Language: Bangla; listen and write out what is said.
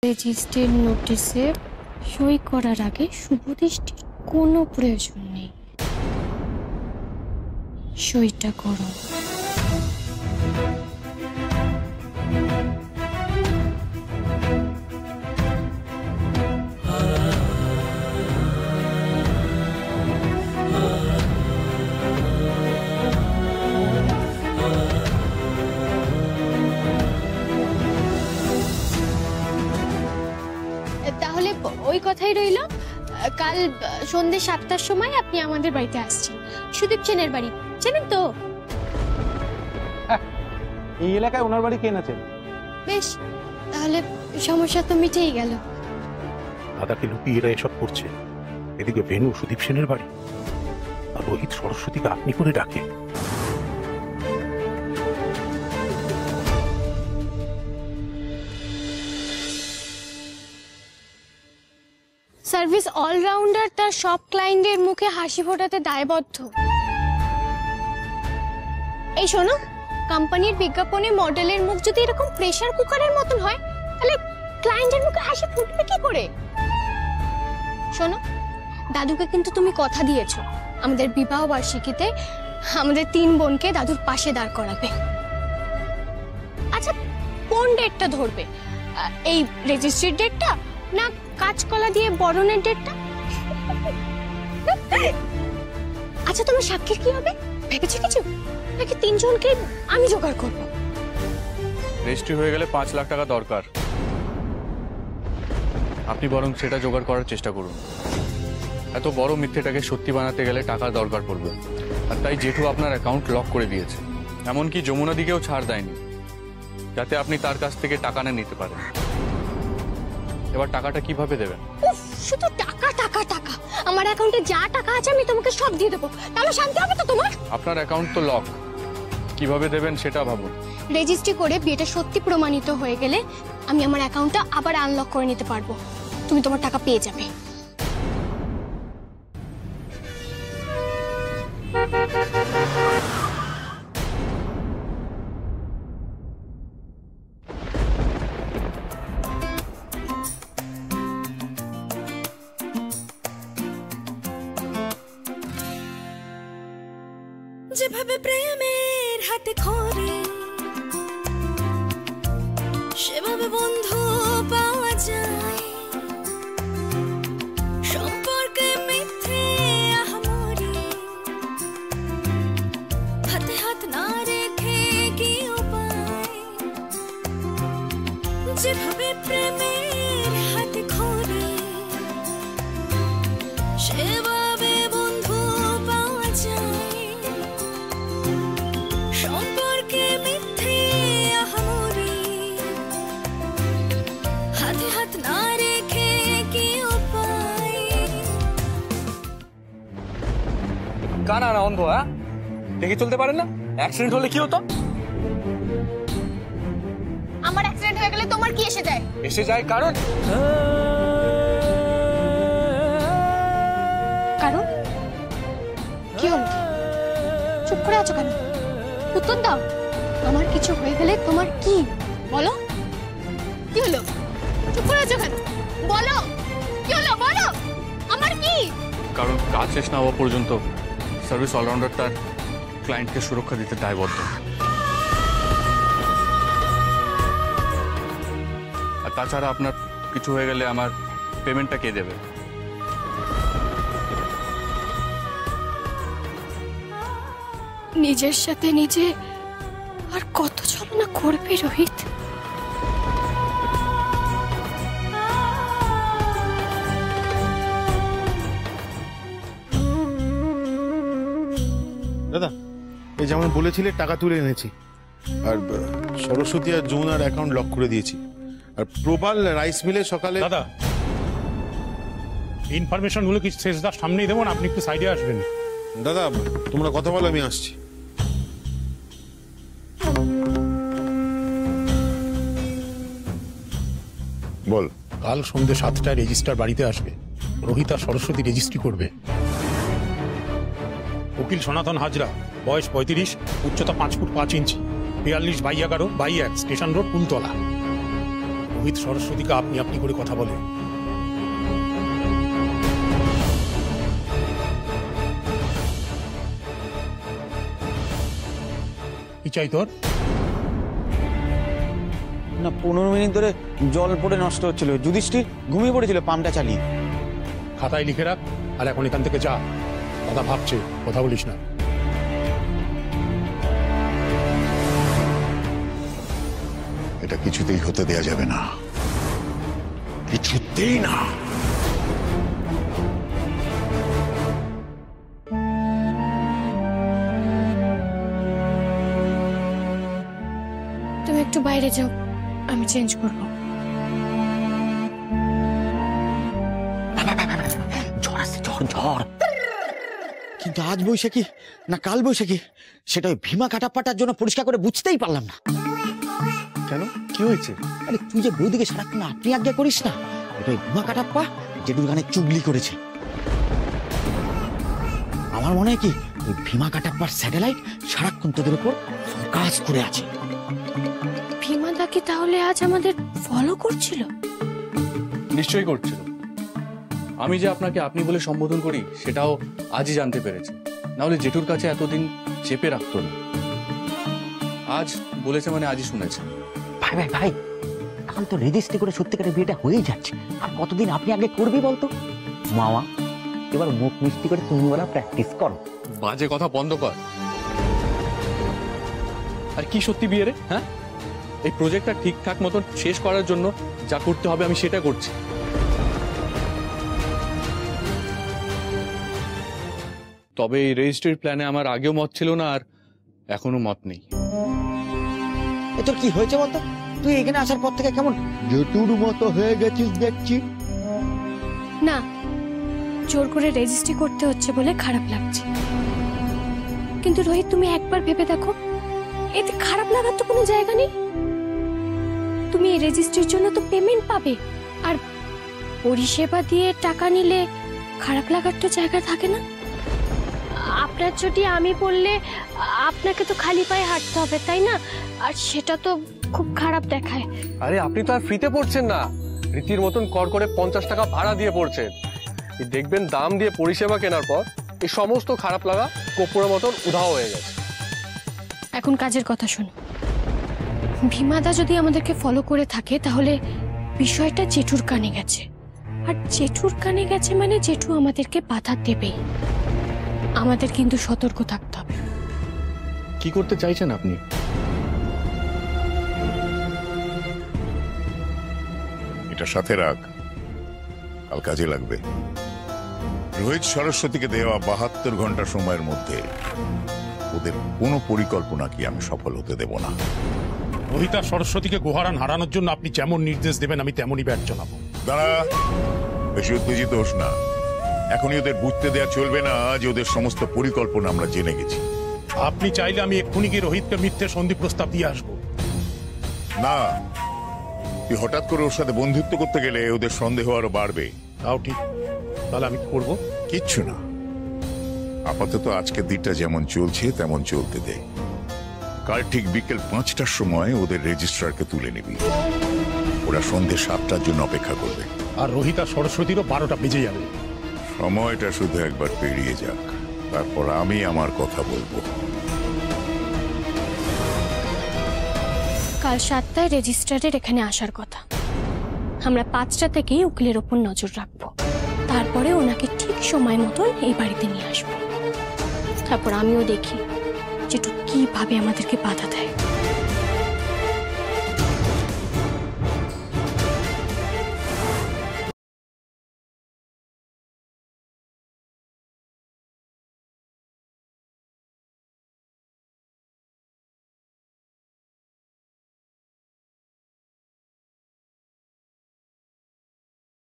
রেজিস্ট্রির নোটিশে সই করার আগে শুভদৃষ্টির কোনো প্রয়োজন নেই। সইটা করো। তাহলে ওই কথাই রইল, কাল সন্ধ্যে 7টার সময় আপনি আমাদের বাড়িতে আসছেন। সুদীপ সেনের বাড়ি চেনেন তো? এই এলাকায় ওনার বাড়ি কে না চেনে? বেশ, তাহলে সমস্যা তো মিটেই গেল। দাদাকে লুকিয়ে এরা এসব করছে। এদিকে বেনু সুদীপ সেনের বাড়ি, আর রোহিত সরস্বতীকে আপনি করে ডাকে। সার্ভিস অলরাউন্ডার তার সব ক্লায়েন্টের মুখে হাসি ফোটাতে দায়বদ্ধ। এই শোনো, কোম্পানির বিজ্ঞাপনে মডেলের মুখ যদি এরকম প্রেসার কুকারের মতন হয়, তাহলে ক্লায়েন্টের মুখে হাসি ফুটবে কি করে? শোনো, দাদুকে কিন্তু তুমি কথা দিয়েছো আমাদের বিবাহ বার্ষিকীতে আমাদের 3 বোনকে দাদুর পাশে দাঁড় করাবে। আচ্ছা, কোন ডেটটা ধরবে? এই রেজিস্ট্রির ডেটটা না কাঁচকলা দিয়ে বরণের ডেটটা? আচ্ছা, তোমার সাক্ষীর কি হবে ভেবেছো কিছু? নাকি 3 জনকে আমি জোগাড় করবো? রেজিস্ট্রি হয়ে গেলে 5 লাখ টাকা দরকার। আপনি বরং সেটা জোগাড় করার চেষ্টা করুন। এত বড় মিথ্যেটাকে সত্যি বানাতে গেলে টাকা দরকার পড়বে, আর তাই জেঠু আপনার অ্যাকাউন্ট লক করে দিয়েছে। এমনকি যমুনা দিকেও ছাড় দেয়নি, যাতে আপনি তার কাছ থেকে টাকা না নিতে পারেন। এবার টাকাটা কিভাবে দেবেন? শুধু টাকা টাকা টাকা। আমার অ্যাকাউন্টে যা টাকা আছে আমি তোমাকে সব দিয়ে দেবো, তাহলে শান্তি হবে তো তোমার? আপনার অ্যাকাউন্ট তো লক, কিভাবে দেবেন সেটা ভাবুন। রেজিস্ট্রি করে বিয়েটা সত্যি প্রমাণিত হয়ে গেলে আমি আমার অ্যাকাউন্টটা আবার আনলক করে নিতে পারবো। তুমি তোমার টাকা পেয়ে যাবে। যেভাবে প্রেমের হাতে খড়ি, সেভাবে বন্ধু পাওয়া যায়। সম্পর্কে মিথ্যে আহামরি, হাতে হাত না রেখে কি উপায়? যেভাবে প্রেমের হাতে খড়ি, সেভাবে বন্ধু পাওয়া যায়। সম্পর্কে মিথ্যে আহামরি, হাতে হাত না রেখে কি উপায়? কানা না অন্ধ? হ্যাঁ, দেখে চলতে পারেন না? অ্যাক্সিডেন্ট হলে কি হতো? আমার অ্যাক্সিডেন্ট হয়ে গেলে তোমার কি এসে যায়? এসে যায় কারণ কারণ কি হলো? চুপ করে আছো কেন? উত্তর দাও। আমার কিছু হয়ে গেলে তোমার কি? বলো, কি হলো? চুপ করে আছো কেন? বলো, কি হলো? বলো, আমার কি? কারণ কাজ শেষ না হওয়া পর্যন্ত সার্ভিস অলরাউন্ডার তার ক্লায়েন্টকে সুরক্ষা দিতে দায়বদ্ধ। আর তাছাড়া আপনার কিছু হয়ে গেলে আমার পেমেন্টটা কে দেবে? নিজের সাথে নিজে আর কত ছলনা করবে রোহিত? দাদা, এই যেমন বলেছিলে টাকা তুলে এনেছি, আর সরস্বতী আর যমুনার অ্যাকাউন্ট লক করে দিয়েছি, আর প্রবাল রাইস মিলে সকালে। দাদা, ইনফরমেশন গুলো কি শেষদার সামনেই দেবো না? আপনি একটু সাইডে আসবেন। দাদা, তোমরা কথা বলো, আমি আসছি। বল। কাল সন্ধ্যে 7টায় রেজিস্ট্রার বাড়িতে আসবে। রোহিত আর সরস্বতী রেজিস্ট্রি করবে। উকিল সনাতন হাজরা, বয়স 35, উচ্চতা 5 foot 5 inch, 42/11/1, station road, Kultala. Rohit সরস্বতীকে আপনি আপনি করে কথা বলে। কি চাই তোর? না 15 মিনিট ধরে জল পড়ে নষ্ট হচ্ছিল, যুধিষ্ঠির ঘুমিয়ে পড়েছিল পাম্পটা চালিয়ে। খাতায় লিখে রাখ, আর এখন এখান থেকে যা। কথা ভাবছে, কথা বলিস না। এটা কিছুতেই হতে দেয়া যাবে না, কিছুতেই না। তুমি একটু বাইরে যাও, আমি চেঞ্জ করব। ঝড় আসছে, ঝড় ঝড়। কিন্তু আজ বৈশাখী না কাল বৈশাখী সেটা ওই ভীমা কাটাপ্পাটার জন্য পরিষ্কার করে বুঝতেই পারলাম না। কেন, কি হয়েছে? আরে তুই যে বৌদিকে সারাক্ষণ আপনি আজ্ঞা করিস না, ওটা ওই ভীমা কাটাপ্পা জেঠুর গানে চুগলি করেছে। আমার মনে হয় কি ওই ভীমা কাটাপ্পার স্যাটেলাইট সারাক্ষণ তোদের উপর ফোকাস করে আছে। ভীমাদা কি তাহলে আজ আমাদের ফলো করছিল? নিশ্চয়ই করছিল। আমি যে আপনাকে আপনি বলে সম্বোধন করি সেটাও আজই জানতে পেরেছে, নাহলে জেঠুর কাছে এতদিন চেপে রাখতো না। আজ বলেছে মানে আজই শুনেছে। ভাই ভাই ভাই, এখন তো রেজিস্ট্রি করে সত্যিকারের বিয়েটা হয়েই যাচ্ছে, আর কতদিন আপনি আগে করবি বলতো? মামা এবার মুখ মিষ্টি করে তুমি বলা প্র্যাকটিস করো। বাজে কথা বন্ধ কর। আর কি সত্যি বিয়ে রে? হ্যাঁ, এই প্রজেক্টটা ঠিকঠাক মতন শেষ করার জন্য যা করতে হবে আমি সেটা করছি। তবে এই রেজিস্ট্রির প্ল্যানে আমার আগেও মত ছিল না, আর এখনো মত নেই। এ তোর কি হয়েছে বলতো? তুই এখানে আসার পর থেকে কেমন জটুর মতো হয়ে গেছিস দেখছি। না, জোর করে রেজিস্ট্রি করতে হচ্ছে বলে খারাপ লাগছে। কিন্তু রোহিত, তুমি একবার ভেবে দেখো, এতে খারাপ লাগার তো কোনো জায়গা নেই। তুমি এই রেজিস্ট্রির জন্য তো পেমেন্ট পাবে, আর পরিষেবা দিয়ে টাকা নিলে খারাপ লাগার তো জায়গা থাকে না। আপনার যদি আমি বললে আপনাকে তো খালি পায়ে হাঁটতে হবে, তাই না? আর সেটা তো খুব খারাপ দেখায়। আরে আপনি তো আর ফ্রিতে পড়ছেন না, রীতির মতন কর করে 50 টাকা ভাড়া দিয়ে পড়ছেন। দেখবেন দাম দিয়ে পরিষেবা কেনার পর এই সমস্ত খারাপ লাগা কপুরের মতন উধাও হয়ে গেছে। এখন কাজের কথা শোনো। ভীমাদা যদি আমাদেরকে ফলো করে থাকে তাহলে বিষয়টা জেঠুর কানে গেছে, আর জেঠুর কানে গেছে মানে জেঠু আমাদেরকে বাধা দেবেই। আমাদের কিন্তু সতর্ক থাকতে হবে। কি করতে চাইছেন আপনি? এটা সাথে রাখ, কাল কাজে লাগবে। রোহিত সরস্বতীকে দেওয়া 72 ঘন্টা সময়ের মধ্যে ওদের কোনো পরিকল্পনা কি আমি সফল হতে দেব না। রোহিত আর সরস্বতীকে গোহারান হারানোর জন্য আপনি যেমন নির্দেশ দেবেন আমি তেমনই ব্যাট চালাবো। দাঁড়া, বেশি উত্তেজিত হোস না। এখনই ওদের বুঝতে দেওয়া চলবে না যে ওদের সমস্ত পরিকল্পনা আমরা জেনে গেছি। আপনি চাইলে আমি এক্ষুনি গিয়ে রোহিতকে মিথ্যে সন্ধি প্রস্তাব দিয়ে আসবো। না, তুই হঠাৎ করে ওর সাথে বন্ধুত্ব করতে গেলে ওদের সন্দেহ আরো বাড়বে। তাও ঠিক, তাহলে আমি করবো। কিচ্ছু না, আপাতত আজকের দিনটা যেমন চলছে তেমন চলতে দে। কাল ঠিক বিকেল 5টার সময় ওদের রেজিস্ট্রারকে তুলে নিবি। ওরা সন্ধ্যে 7টার জন্য অপেক্ষা করবে। আর রোহিত আর সরস্বতীরও 12টা বেজে যাবে। সময়টা শুধু একবার পেরিয়ে যাক, তারপর আমি আমার কথা বলবো। কাল 7টায় রেজিস্ট্রারের এখানে আসার কথা। আমরা 5টা থেকেই উকিলের ওপর নজর রাখবো। তারপরে ওনাকে ঠিক সময় মতন এই বাড়িতে নিয়ে আসবো। তারপর আমিও দেখি জেঠু কিভাবে আমাদেরকে বাধা দেয়।